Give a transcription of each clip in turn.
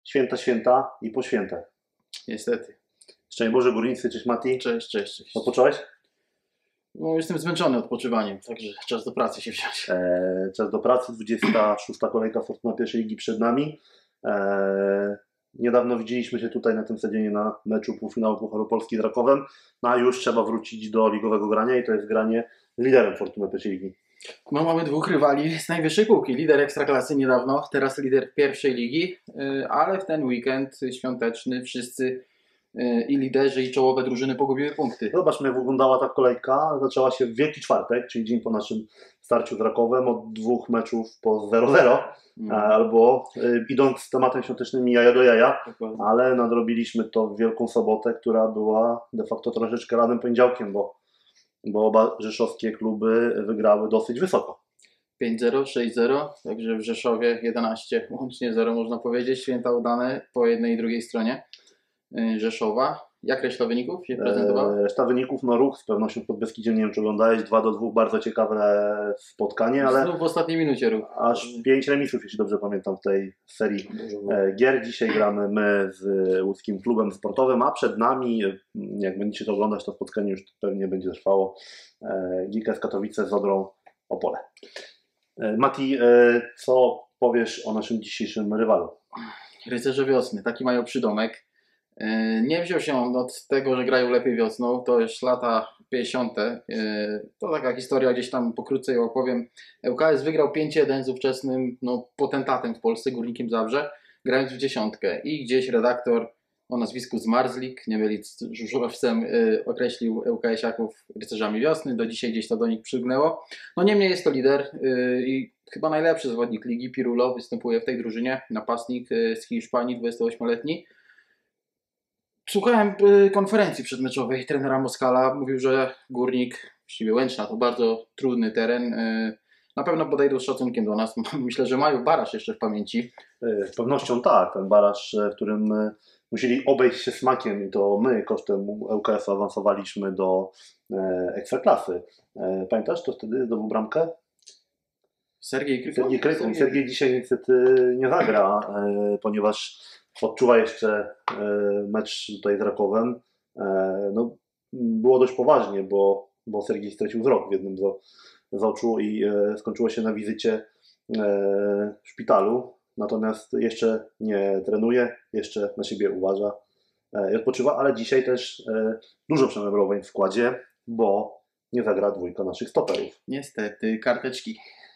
święta i po świętach. Niestety. Szczęść Boże górnicy, cześć Mati. Cześć. Odpocząłeś? No, jestem zmęczony odpoczywaniem, także czas do pracy się wziąć. Czas do pracy, 26. kolejka Fortuna pierwszej ligi przed nami. Niedawno widzieliśmy się tutaj na tym sezonie na meczu półfinału Pucharu Polski z Rakowem, no a już trzeba wrócić do ligowego grania i to jest granie z liderem Fortuny pierwszej ligi. No, mamy dwóch rywali z najwyższej półki. Lider Ekstraklasy niedawno, teraz lider pierwszej ligi, ale w ten weekend świąteczny wszyscy i liderzy i czołowe drużyny pogubiły punkty. Zobaczmy, jak wyglądała ta kolejka. Zaczęła się w Wielki Czwartek, czyli dzień po naszym starciu z Rakowem, od 2 meczów po 0-0, albo idąc z tematem świątecznym jaja do jaja, ale nadrobiliśmy to w Wielką Sobotę, która była de facto troszeczkę ranym poniedziałkiem, bo oba rzeszowskie kluby wygrały dosyć wysoko. 5-0, 6-0, także w Rzeszowie 11, łącznie 0 można powiedzieć. Święta udane po jednej i drugiej stronie Rzeszowa. Jak reszta wyników się prezentowała? Reszta wyników, no Ruch z pewnością pod Beskidziem, nie wiem czy oglądałeś, 2-2, bardzo ciekawe spotkanie, ale znów w ostatniej minucie Ruch. Aż 5 remisów, jeśli dobrze pamiętam, w tej serii gier. Dzisiaj gramy my z łódzkim klubem sportowym, a przed nami, jak będziecie to oglądać, to spotkanie już pewnie będzie trwało, GKS Katowice z Odrą Opole. Mati, co powiesz o naszym dzisiejszym rywalu? Rycerze Wiosny, taki mają przydomek. Nie wziął się on od tego, że grają lepiej wiosną, to już lata 50. To taka historia, gdzieś tam pokrótce ją opowiem. ŁKS wygrał 5-1 z ówczesnym potentatem w Polsce, Górnikiem Zabrze, grając w dziesiątkę. I gdzieś redaktor o nazwisku Zmarzlik, nie mylić z żużlowcem, określił ŁKS-iaków rycerzami wiosny. Do dzisiaj gdzieś to do nich przygnęło. No niemniej jest to lider i chyba najlepszy zawodnik ligi. Pirulo występuje w tej drużynie, napastnik z Hiszpanii, 28-letni. Słuchałem konferencji przedmeczowej trenera Moskala. Mówił, że Górnik, właściwie Łęczna, to bardzo trudny teren. Na pewno podejdą z szacunkiem do nas. Myślę, że mają baraż jeszcze w pamięci. Z pewnością tak. Ten baraż, w którym musieli obejść się smakiem i to my kosztem ŁKS awansowaliśmy do Ekstraklasy. Pamiętasz, to wtedy zdobył bramkę? Sergiej Krykun. Sergiej dzisiaj niestety nie zagra, ponieważ odczuwa jeszcze mecz tutaj z Rakowem. No, było dość poważnie, bo Sergiej stracił wzrok w jednym z oczu i skończyło się na wizycie w szpitalu. Natomiast jeszcze nie trenuje, jeszcze na siebie uważa i odpoczywa, ale dzisiaj też dużo przemeblowań w składzie, bo nie zagra dwójka naszych stoperów. Niestety, karteczki.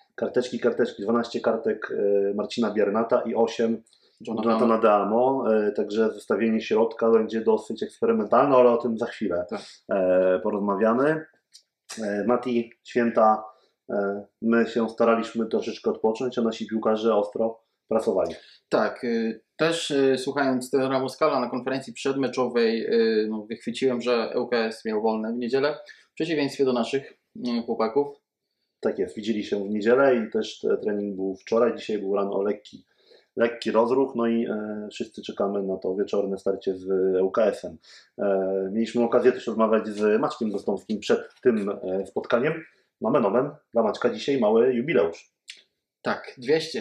12 kartek Marcina Biernata i 8 Jonathana Deamo, także zestawienie środka będzie dosyć eksperymentalne, ale o tym za chwilę porozmawiamy. Mati, święta, my się staraliśmy troszeczkę odpocząć, a nasi piłkarze ostro pracowali. Tak, też słuchając trenera Moskala na konferencji przedmeczowej wychwyciłem, że ŁKS miał wolne w niedzielę, w przeciwieństwie do naszych chłopaków. Tak jest, widzieli się w niedzielę i też trening był wczoraj, dzisiaj był rano lekki rozruch, no i wszyscy czekamy na to wieczorne starcie z ŁKS-em. Mieliśmy okazję też rozmawiać z Maćkiem Gostomskim przed tym spotkaniem. Mamy nomen, dla Maćka dzisiaj mały jubileusz. Tak, 200.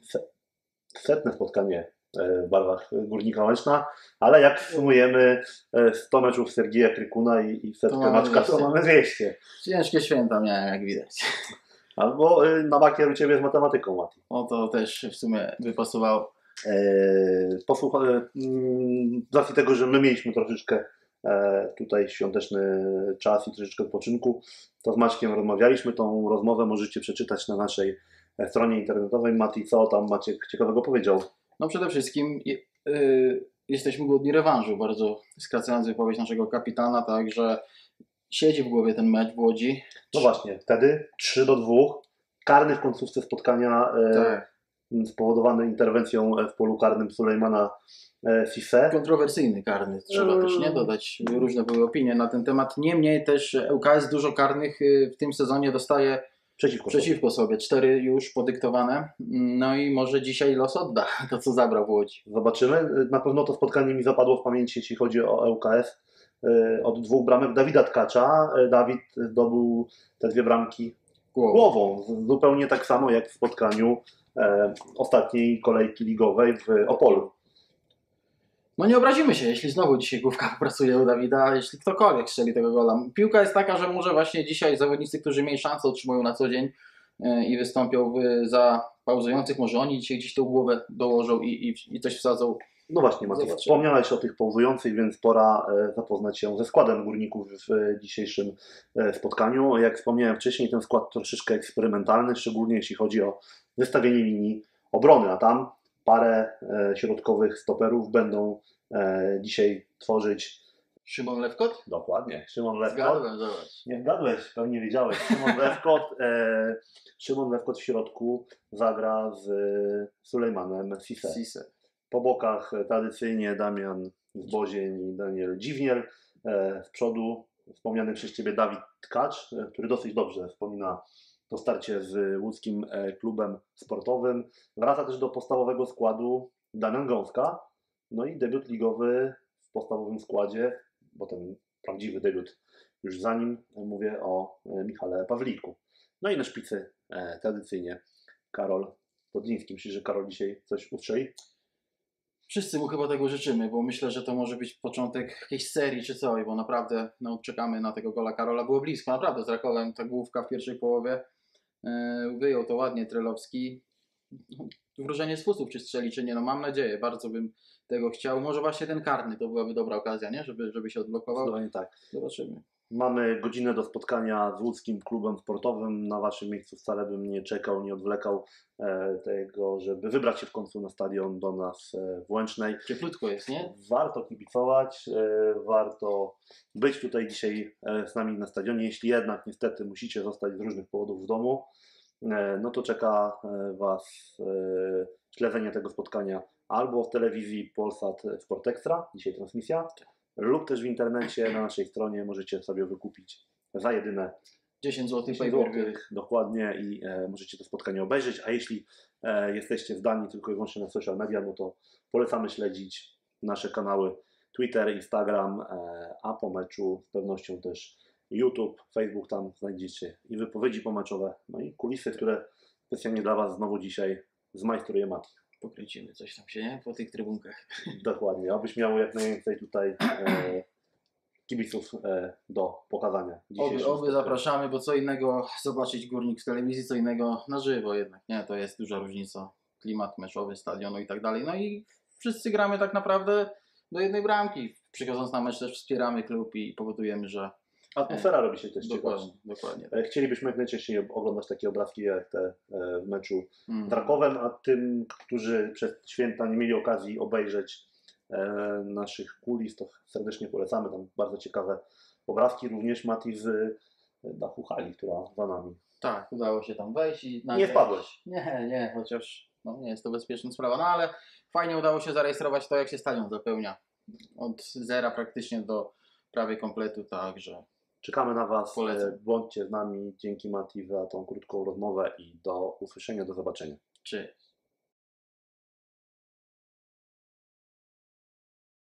Setne spotkanie w barwach Górnika Łęczna, ale jak sumujemy 100 meczów Sergieja Krykuna i setkę Maćka, to mamy 200. Ciężkie święta miałem, jak widać. Albo na bakier u Ciebie z matematyką, Mati. O, to też w sumie wypasowało. Posłuchaj, z racji tego, że my mieliśmy troszeczkę tutaj świąteczny czas i troszeczkę odpoczynku, to z Maćkiem rozmawialiśmy. Tą rozmowę możecie przeczytać na naszej stronie internetowej. Mati, co tam Maciek ciekawego powiedział? No przede wszystkim jesteśmy głodni rewanżu, bardzo skracając wypowiedź naszego kapitana, także siedzi w głowie ten mecz w Łodzi. No właśnie, wtedy 3-2, karny w końcówce spotkania spowodowany interwencją w polu karnym Sulejmana Sisse. Kontrowersyjny karny, trzeba też nie dodać. Różne były opinie na ten temat. Niemniej też ŁKS dużo karnych w tym sezonie dostaje przeciwko sobie. 4 już podyktowane. No i może dzisiaj los odda to, co zabrał w Łodzi. Zobaczymy. Na pewno to spotkanie mi zapadło w pamięci, jeśli chodzi o ŁKS. Od 2 bramek Dawida Tkacza. Dawid zdobył te 2 bramki głową. Zupełnie tak samo jak w spotkaniu ostatniej kolejki ligowej w Opolu. No nie obrazimy się, jeśli znowu dzisiaj główka popracuje u Dawida, jeśli ktokolwiek strzeli tego gola. Piłka jest taka, że może właśnie dzisiaj zawodnicy, którzy mieli szansę, otrzymują na co dzień i wystąpią za pauzujących, może oni dzisiaj gdzieś tą głowę dołożą i coś wsadzą. No właśnie, Maciej, Zobaczymy. wspomniałeś o tych pauzujących, więc pora zapoznać się ze składem Górników w dzisiejszym spotkaniu. Jak wspomniałem wcześniej, ten skład troszeczkę eksperymentalny, szczególnie jeśli chodzi o wystawienie linii obrony, a tam parę środkowych stoperów będą dzisiaj tworzyć. Szymon Lewkot? Dokładnie, Szymon Lewkot. Zgadłem, zobacz. Nie zgadłeś, pewnie wiedziałeś. Szymon Lewkot w środku zagra z Sulejmanem Sise. Po bokach tradycyjnie Damian Zbozień i Daniel Dziwniel. Z przodu wspomniany przez Ciebie Dawid Tkacz, który dosyć dobrze wspomina to starcie z łódzkim klubem sportowym. Wraca też do podstawowego składu Damian Gąska. No i debiut ligowy w podstawowym składzie, bo ten prawdziwy debiut już za nim, mówię o Michale Pawliku. No i na szpicy tradycyjnie Karol Podliński. Myślisz, że Karol dzisiaj coś ustrzeli? Wszyscy mu chyba tego życzymy, bo myślę, że to może być początek jakiejś serii czy coś, bo naprawdę czekamy na tego gola Karola. Było blisko, naprawdę z Rakowem ta główka w pierwszej połowie. Wyjął to ładnie Trelowski. Wróżenie z fusów, czy strzeli, czy nie, no mam nadzieję, bardzo bym tego chciał. Może właśnie ten karny to byłaby dobra okazja, nie? Żeby się odblokował. Zdecydowanie tak. Zobaczymy. Mamy godzinę do spotkania z łódzkim klubem sportowym. Na Waszym miejscu wcale bym nie czekał, nie odwlekał tego, żeby wybrać się w końcu na stadion do nas w Łęcznej. Cieplutko jest, nie? Warto kibicować, warto być tutaj dzisiaj z nami na stadionie. Jeśli jednak niestety musicie zostać z różnych powodów w domu, no to czeka Was śledzenie tego spotkania albo w telewizji Polsat Sport Extra, dzisiaj transmisja, lub też w internecie na naszej stronie możecie sobie wykupić za jedyne 10 zł 10 pay-per-view. zł dokładnie i możecie to spotkanie obejrzeć, a jeśli jesteście zdani tylko i wyłącznie na social media, no to polecamy śledzić nasze kanały Twitter, Instagram, a po meczu z pewnością też YouTube, Facebook, tam znajdziecie i wypowiedzi pomeczowe, no i kulisy, które specjalnie dla Was znowu dzisiaj zmajstruje Mati. Pokręcimy coś tam się, nie? Po tych trybunkach. Dokładnie, abyś miał jak najwięcej tutaj kibiców do pokazania. Oby zapraszamy, bo co innego zobaczyć Górnik w telewizji, co innego na żywo jednak, nie? To jest duża różnica. Klimat meczowy, stadionu i tak dalej. No i wszyscy gramy tak naprawdę do jednej bramki. Przychodząc na mecz też wspieramy klub i powodujemy, że atmosfera robi się też ciekawa. Dokładnie. Chcielibyśmy jak najczęściej oglądać takie obrazki jak te w meczu z Rakowem, a tym, którzy przez święta nie mieli okazji obejrzeć naszych kulis, to serdecznie polecamy. Tam bardzo ciekawe obrazki, również Mati z dachu hali, która za nami. Tak, udało się tam wejść i nie wpadłeś. Nie, chociaż nie jest to bezpieczna sprawa, no ale fajnie udało się zarejestrować to, jak się stadion zapełnia. Od zera praktycznie do prawie kompletu, także czekamy na Was, polecam. Bądźcie z nami, dzięki Mati za tą krótką rozmowę i do usłyszenia, do zobaczenia. Cześć.